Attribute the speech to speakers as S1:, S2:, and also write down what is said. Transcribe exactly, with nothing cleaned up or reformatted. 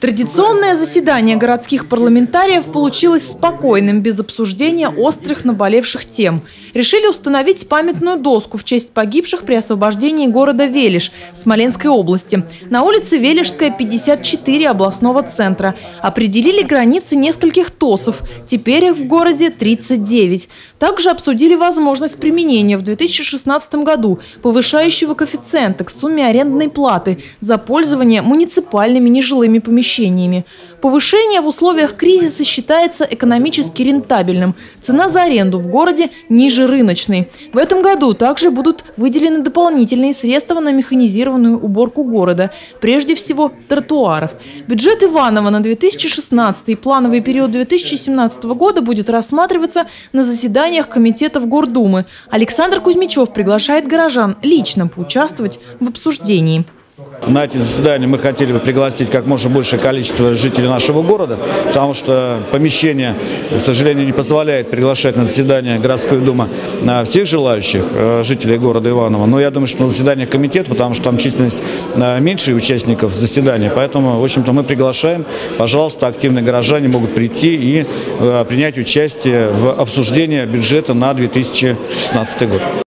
S1: Традиционное заседание городских парламентариев получилось спокойным, без обсуждения острых наболевших тем. Решили установить памятную доску в честь погибших при освобождении города Велиш Смоленской области. На улице Велишская, пятьдесят четыре, областного центра. Определили границы нескольких ТОСов. Теперь их в городе тридцать девять. Также обсудили возможность применения в две тысячи шестнадцатом году повышающего коэффициента к сумме арендной платы за пользование муниципальными нежилыми помещениями. Повышение в условиях кризиса считается экономически рентабельным. Цена за аренду в городе ниже рыночной. В этом году также будут выделены дополнительные средства на механизированную уборку города. Прежде всего, тротуаров. Бюджет Иваново на две тысячи шестнадцатый и плановый период две тысячи семнадцатого года будет рассматриваться на заседаниях комитетов Гордумы. Александр Кузьмичев приглашает горожан лично поучаствовать в обсуждении.
S2: На эти заседания мы хотели бы пригласить как можно большее количество жителей нашего города, потому что помещение, к сожалению, не позволяет приглашать на заседание городской думы всех желающих жителей города Иваново. Но я думаю, что на заседаниях комитета, потому что там численность меньше участников заседания, поэтому, в общем-то, мы приглашаем. Пожалуйста, активные горожане могут прийти и принять участие в обсуждении бюджета на две тысячи шестнадцатый год.